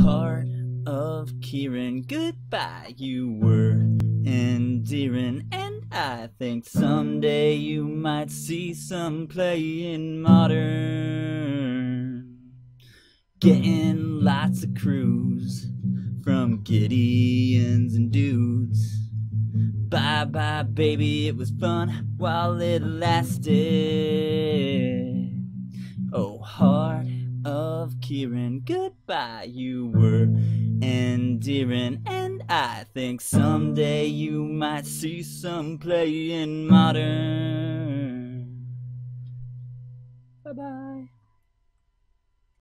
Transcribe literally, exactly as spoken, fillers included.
heart of Kiran, goodbye, you were endearing, and I think someday you might see some play in modern. Getting lots of crews from Gideons and dudes. Bye bye baby, it was fun while it lasted. Oh heart of Kiran, goodbye, you were endearing, and I think someday you might see some play in modern. Bye bye.